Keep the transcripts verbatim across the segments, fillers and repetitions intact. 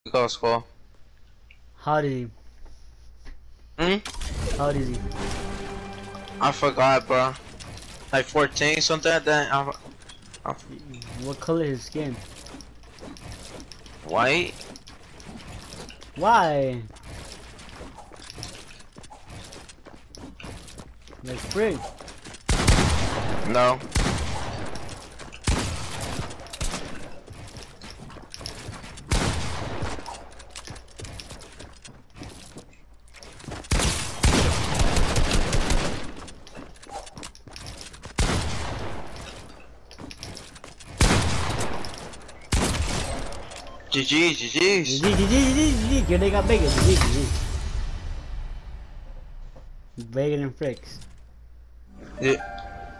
go to school. How old is he? Hmm? How old is he? I forgot, bro. Like fourteen, something like that. I, I, What color is his skin? white? Why? Like frick. No. G G, G G's. G G, G G, G G, G G. Your nigga got bigger. G G, G G. Bigger than fricks. Yeah.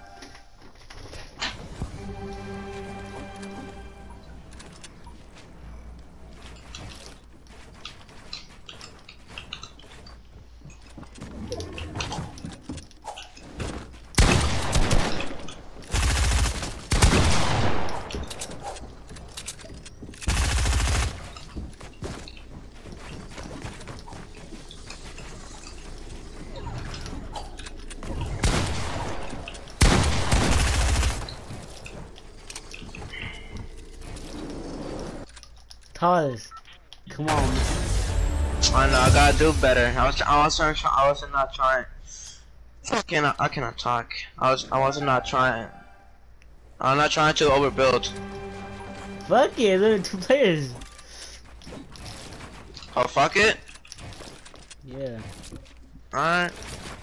Tallest. Come on, man. I know, I gotta do better. I was, I was, trying, I was not trying. I cannot, I cannot talk. I was, I wasn't not trying. I'm not trying to overbuild. Fuck it, there's two players. Oh, fuck it. Yeah. Alright.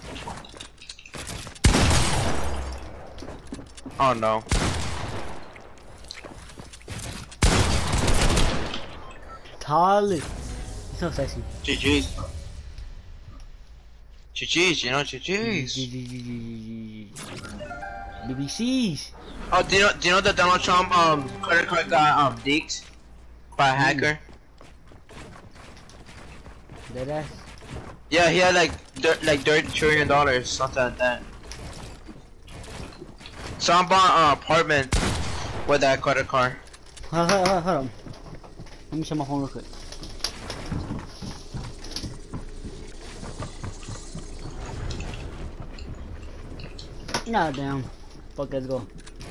Oh no. Tallest. He's so sexy. G G's. G G's, you know, G G's. B B Cs. Oh, do you know, do you know that Donald Trump um credit card got um leaked by a hacker? Dead ass. Yeah, he had like thir like thirty trillion dollars, something like that. So I bought an apartment with that credit card. Hold, hold, hold, hold on. Let me check my phone real quick. Nah, damn. Fuck, let's go.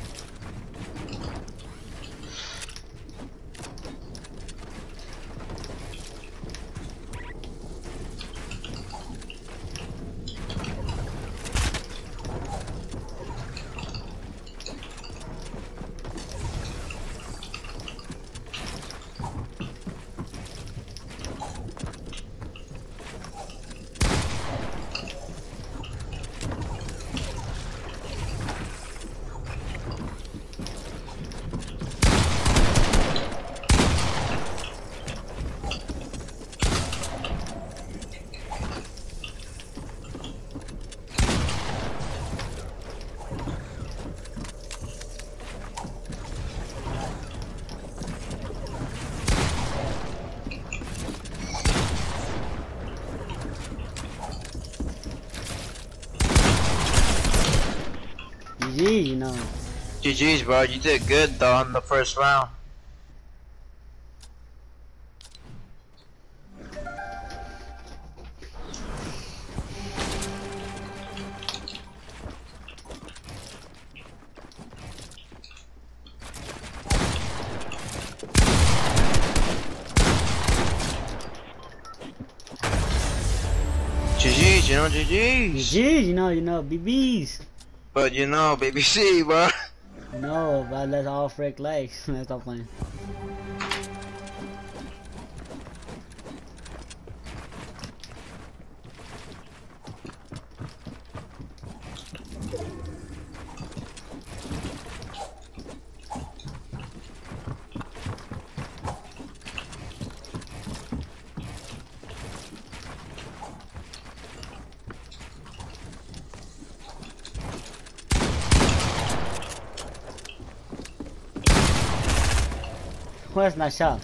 G G, you know. G G's, bro. You did good though in the first round. G G's, you know, G G's. G G, you know, you know, B Bs. But you know, baby C, bro. No, but that's all frick likes. Let's stop playing. Where's my shot?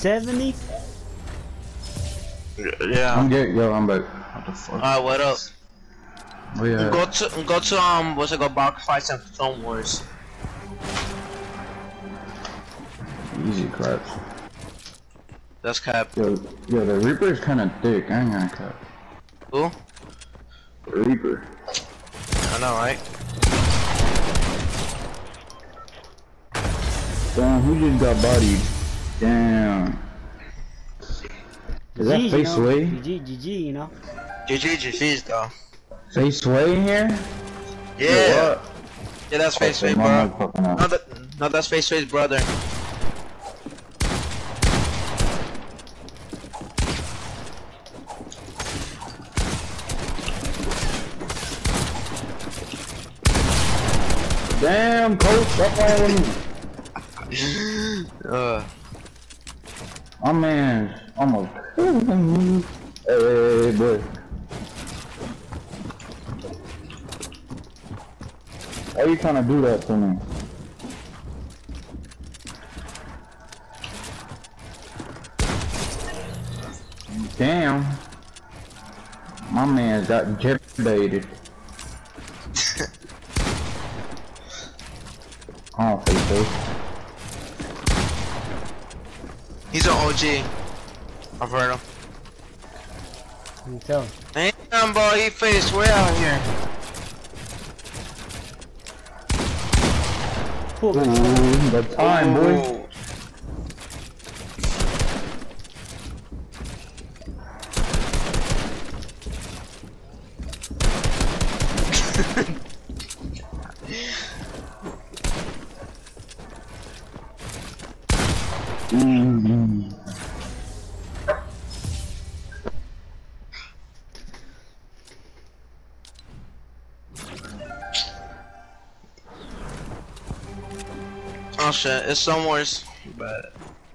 seventy? Yeah. I'm getting yo. I'm back. What the fuck? Alright, what up? Oh yeah. Go to go to um what's it called? Box fight some Stone Wars. Easy claps. That's cap. Yo, yo, the Reaper's kind of thick. I ain't gonna clap. Who? The Reaper. I know, right? Damn, who just got bodied? Damn. Is that G G, Face you know? Way? G G, G G, you know? G G, G G's though. Face Way in here? Yeah. Yo, what? Yeah, that's Face Okay, Face, my bro. mic fucking up. No, that, no, that's Face Face brother. Damn, coach, stop following me. uh, My man's almost killing me. Hey, hey, hey, boy. Why are you trying to do that to me? Damn. My man's got jet baited. I don't think so. he's an O G. I've heard him. You can tell. Damn, boy, he Face way out here. Cool. Ooh, the time, boy. Ooh. Mm-hmm. Oh shit, it's somewhere, but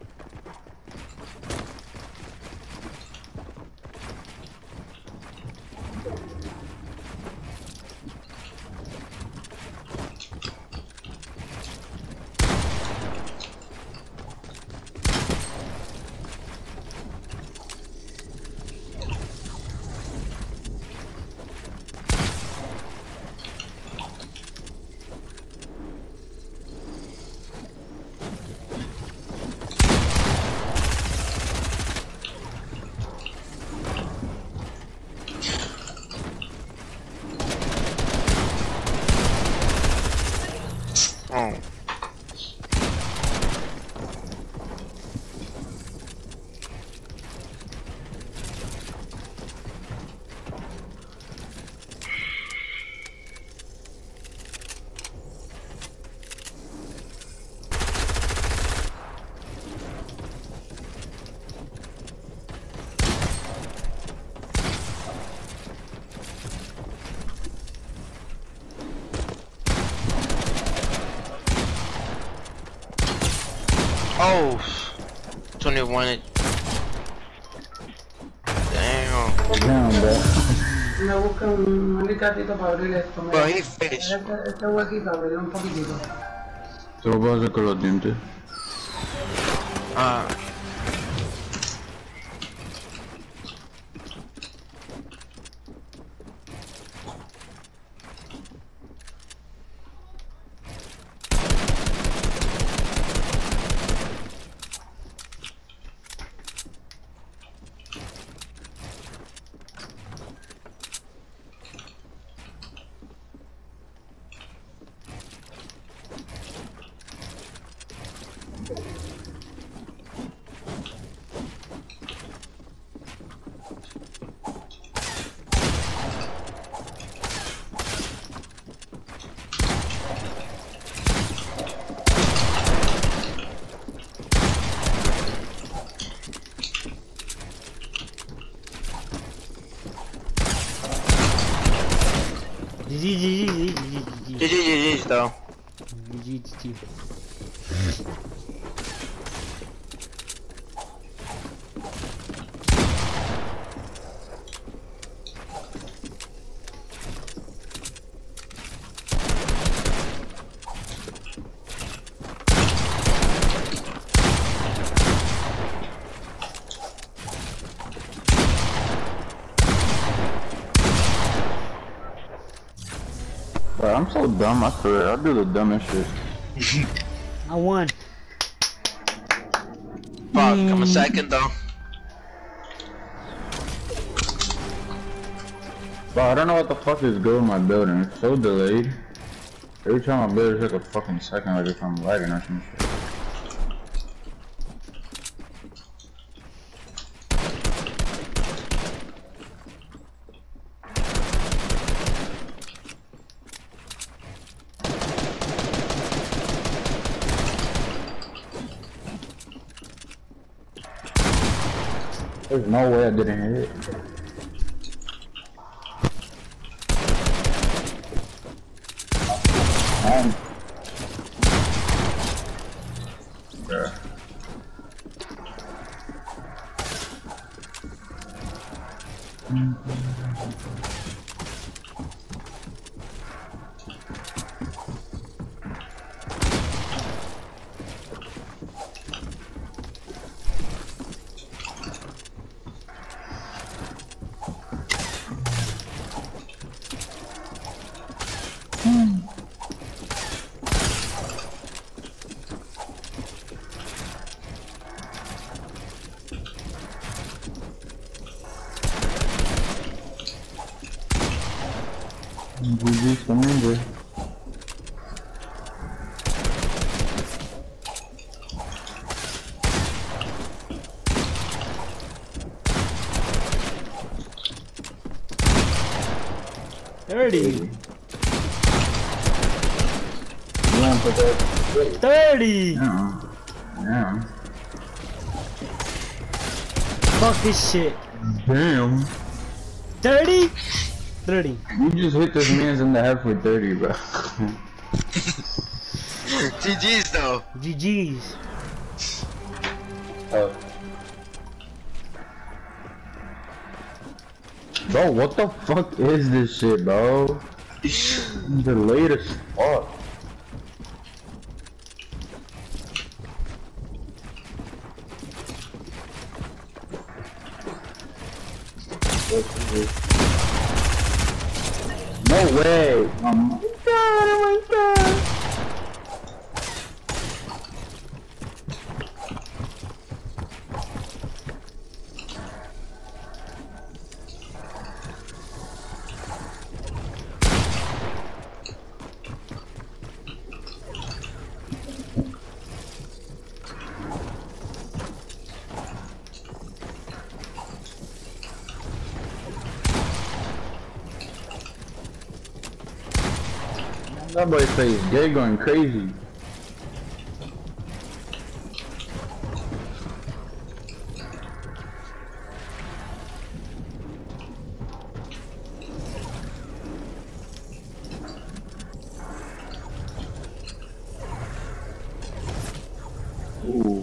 oh. Oh, twenty-one. It. Damn. Damn, bro. Me busca un alicatito para abrir esto. Bro, he Face. Este, este huequito, abrirlo un poquitito. Te lo puedo hacer con los dientes. Ah. G G, G G, G G, G G G. G G G's though. G G, G G. Bro, I'm so dumb, I swear. I do the dumbest shit. I won. Fuck, I'm a second though. Bro, I don't know what the fuck is good with my building. It's so delayed. Every time I build it's like a fucking second, like if I'm lagging or some shit. There's no way I didn't hit. Um, yeah. G G, come in there. thirty. Yeah, thirty. yeah. Yeah. Fuck this shit. Damn. thirty? thirty. You just hit this man's in the head for thirty, bro. G G's though. G G's. Uh. Bro, what the fuck is this shit, bro? The latest fuck. No way! Oh my god, oh my god! That boy says gay going crazy. Ooh.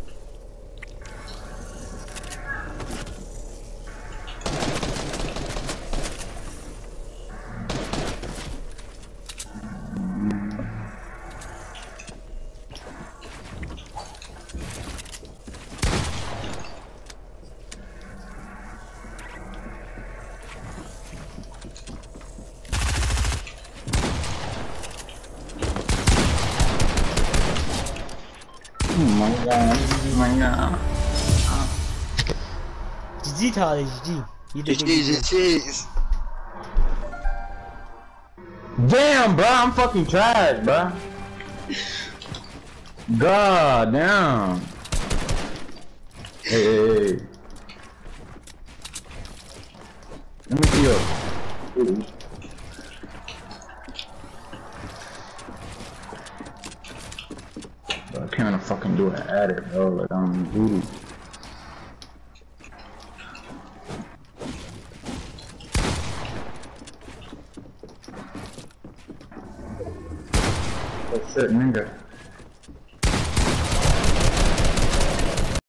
Oh my god, oh my god. G G Charlie, G G. You G did G's, G G's. Damn, bro, I'm fucking trash, bro. God damn. Hey, hey, hey. Let me see you. Bro, I can't fucking do it at it, bro. Like I'm voodoo. Oh shit, nigga.